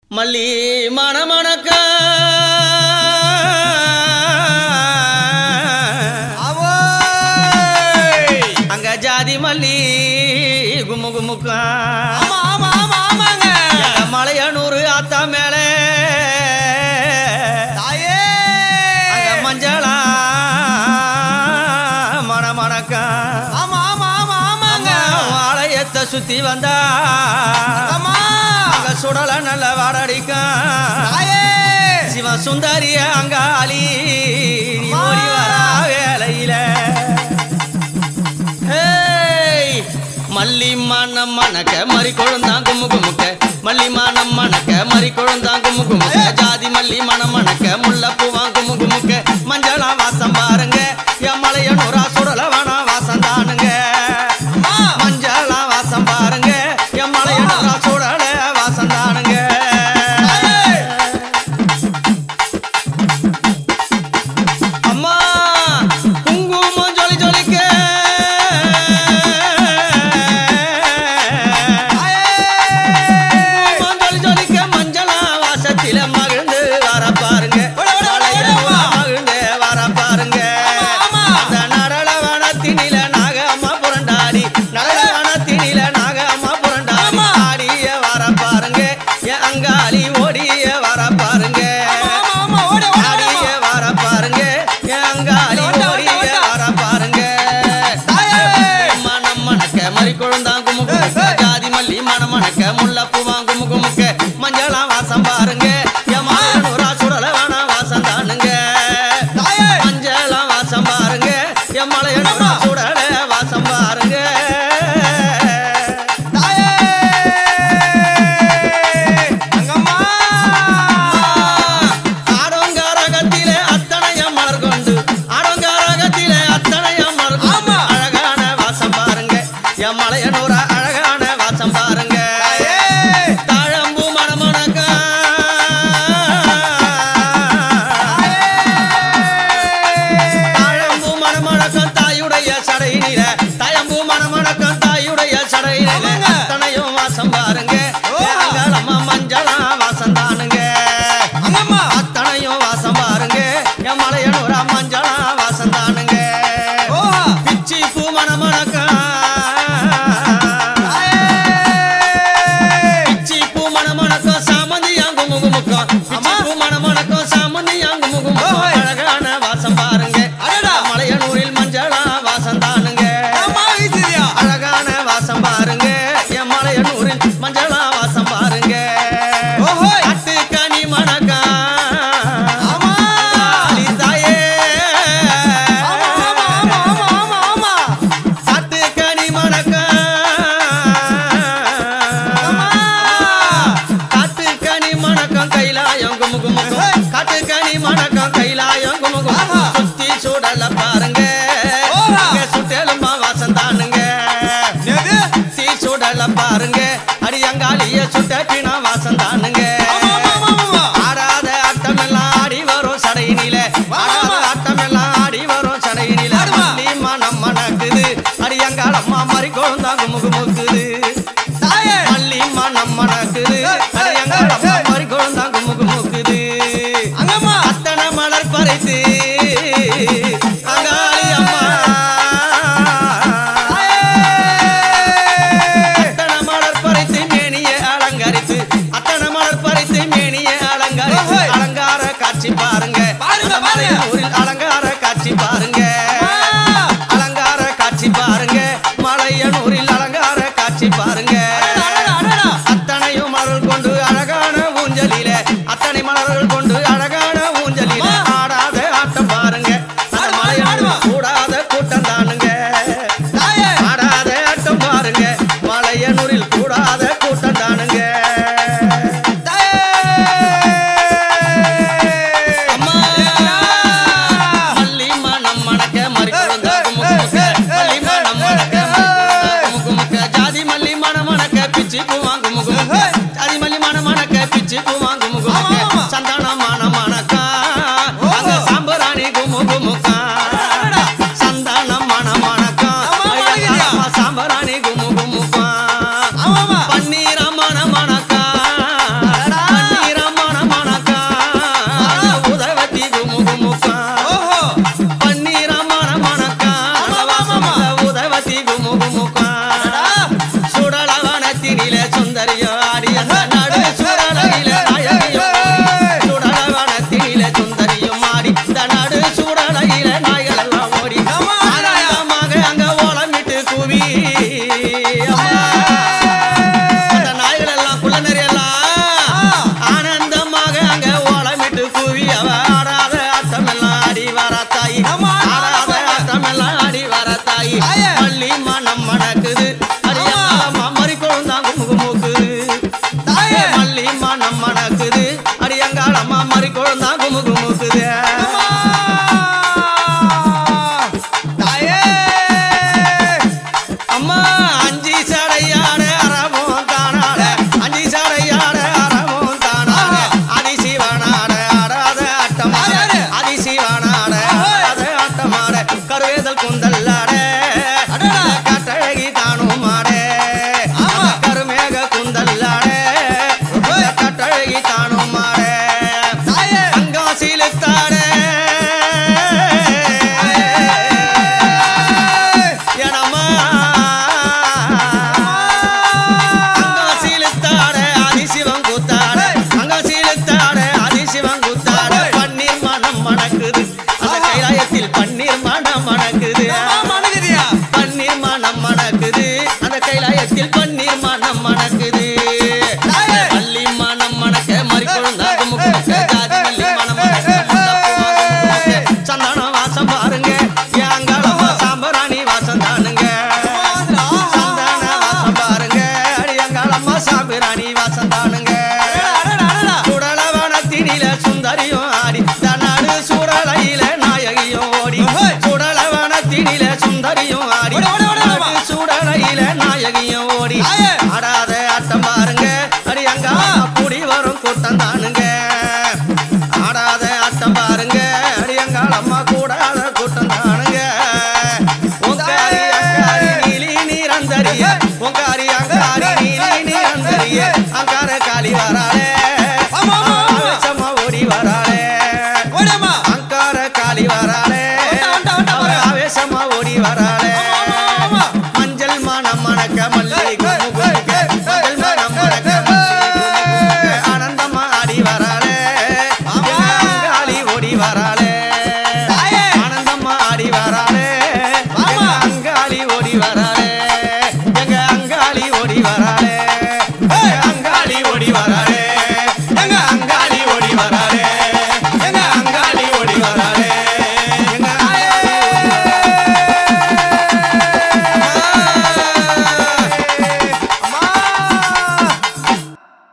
மல்லி மணமணக்க அங்க ஜாதி மல்லி கும்மு கும்முக்கா மலையனூர் ஆத்தா மேல அங்க மஞ்சளா மணமணக்கா வாழையத்தை சுத்தி வந்தா சுடல நல்ல வாடடிக்கா சிவ சுந்தரிய அங்காளி ஓடி வரா வேலையில மல்லி மானம் மணக்க மறி கொழுந்தான் கும்மு குமுக்க மல்லி மானம் மணக்க மறி கொழுந்தான் கும்மு குமுக்க ஜாதி மல்லி மனம் மணக்க முல்ல பூவான் கும்மு குமுக்க மஞ்சளா வாசம் பாருங்க என் மலையனூரா சுடல வானா வாசம் தானுங்க மஞ்சளா வாசம் பாருங்க என் மலையனூரா சுடல வாசம் தானுங்க அம்மா குங்குமம் ஜொலி ஜொலிக்க மஞ்சளா வாசத்தில மகிழ்ந்து வர பாருங்க மகிழ்ந்து வர பாருங்க அந்த நடலவனத்தினில நாக அம்மா புரண்டாடி நடலவனத்தினில நாக அம்மா புரண்டாடி ஆடிய வர பாருங்க என் அங்காளி ஓடிய வர பாருங்க ஆடிய வர பாருங்க என் அங்காளி ஓடிய வர பாருங்க மனம் மணக்க மறி கொழுந்தான் கும்மு குமுக்க ஜாதி மல்லி மனம் மணக்க முல்ல பூவான் கும்மு குமுக்க மஞ்சளா வாசம் பாருங்க என் மலையனூரா சுடல வானா வாசம் தானுங்க மஞ்சளா வாசம் பாருங்க என் மலையனூரா சுடல வாசம் பாருங்க ஆடோங்காரகத்திலே அத்தனையம் மலர் கொண்டு ஆடோங்காரகத்திலே அத்தனையம் மலர் கொண்டு அழகான வாசம் பாருங்க என் மலையனூரா அழகான வாசம் பாருங்க தாழம்பூ மணமணக்க தாழம்பூ மணமணக்கம் தாயுடைய சடையினில தாயம்பூ மணமணக்கம் தாயுடைய சடையினில அத்தனையும் வாசம் பாருங்க அம்மா மஞ்சளா வாசம் தானுங்க அத்தனையும் வாசம் பாருங்க என் மலையனூரா மஞ்சளா வாசம் தானுங்க பிச்சி பூ மணமணக்க பிச்சி பூ மணமணக்கம் சாமந்தி அங்கு முகுமுக்கம் பிச்சி பூ மணமணக்கம் சாமந்தி அங்கு முகுமுக்கம் அழகான வாசம் பாருங்க மலையனூரில் மஞ்சளா வாசம் தானுங்க அழகான வாசம் பாருங்க என் மலையனூரில் மஞ்சளா வாசம் பாருங்க அட்டுக்கனி மணக்கா தாயே அட்டுக்கனி மணக்கா காட்டுக்கனி மணக்கம் கைலாயம் கும்மு குமுக்கும் காட்டுக்கனி மணக்கம் கைலாயம் கும்மு குமுக்கும் சுத்தி சுடல பாருங்க சுட்டெலும்பா வாசம் தானுங்க தீ சுடல பாருங்க அடியங்காலிய சுட்டினா வாசம் தானுங்க ஆடாத ஆட்டமெல்லாம் ஆடி வரும் சடையினில ஆடாத ஆட்டமெல்லாம் ஆடி வரும் சடையினில மல்லி மனம் மணக்குது அடியங்காலம்மா மறி கொழுந்தா கும்மு குமுக்குது மல்லி மனம் மணக்குது அடியங்காலம்மா மறி கொழுந்தா கும்மு குமுக்குது அத்தனை மலர் பறித்து அங்காளி அம்மா அத்தனை மலர் பறித்து மேனிய அலங்கரித்து அத்தனை மலர் பறித்து மேனிய அலங்கரித்து அலங்கார காட்சி பாருங்க மலையனூரில் அலங்கார காட்சி பாருங்க அலங்கார காட்சி பாருங்க மலையனூரில் அலங்கார காட்சி பாருங்க அத்தனையும் மலர்கள் கொண்டு அழகான ஊஞ்சலில அத்தனை மலர்கள் கொண்டு அழகான ஊஞ்சலில ஆடாத ஆட்டம் பாருங்க அந்த மலையனூர் கூடாத கூட்டம் தானுங்க ஆடாத ஆட்டம் பாருங்க மலையனூரில் கூடாத கூட்டம் தானுங்க அம்மா மல்லி மனம் மணக்க மறி கொழுந்தா கும்மு குமுக்க மல்லி மனம் மணக்க கும்மு குமுக்க ஜாதி மல்லி மனம் மணக்க பிச்சி பூவான் கும்மு குமுக்க ஜாதி மல்லி மனம் மணக்க பிச்சி பூவான் கும்மு குமுக்க சந்தான மனம் மணக்கா அங்க சாம்பராணி கும்மு குமுக்கா சந்தான மனம் மணக்கா சாம்பராணி கும்மு குமுக்கா பன்னீர மனம் மணக்கா மணக்குது அடியங்காளம்மா மறி குழந்தா குமு குமுக்குது அம்மா அஞ்சி சடையாட அறவும் தானாட அஞ்சி சடையாட அறவும் தானாட அதிசிவனாட ஆடாத ஆட்டமாட அதிசிவனாட ஆடாத ஆட்டமாட கருவேதல் குந்தல்லாட கட்டழகி தானும் மாட கருமேக குந்தல்லாட கட்டழகி தானும் மாட அங்காசிலுத்தாட பன்னீர் மனம் மணக்குது பன்னீர் மனம் மணக்குது அந்த கைலாயத்தில் பன்னீர் மனம் மணக்குது மல்லி மனம் மணக்க மறிக்கொழுந்தா குமுக்க ஜாதி மல்லி மனம் சந்தானம் வாசம் பாருங்க ஏங்காளம்மா சாம்பராணி வாசம் தானுங்க சந்தான வாசம் பாருங்க அடியங்காளம்மா சாம்பராணி வாசம் தானுங்க சுடலவனத்தினில சுந்தரியும் ஆடி தன்னாடு சுடலையில நாயகியும் ஓடி சுடலவனத்தினில சுந்தரியும் ஆடி சுடலையில நாயகியும் ஓடி ஆடாத ஆட்டம் பாருங்க அடி அங்க கூடி வரும் கூட்டம் தானு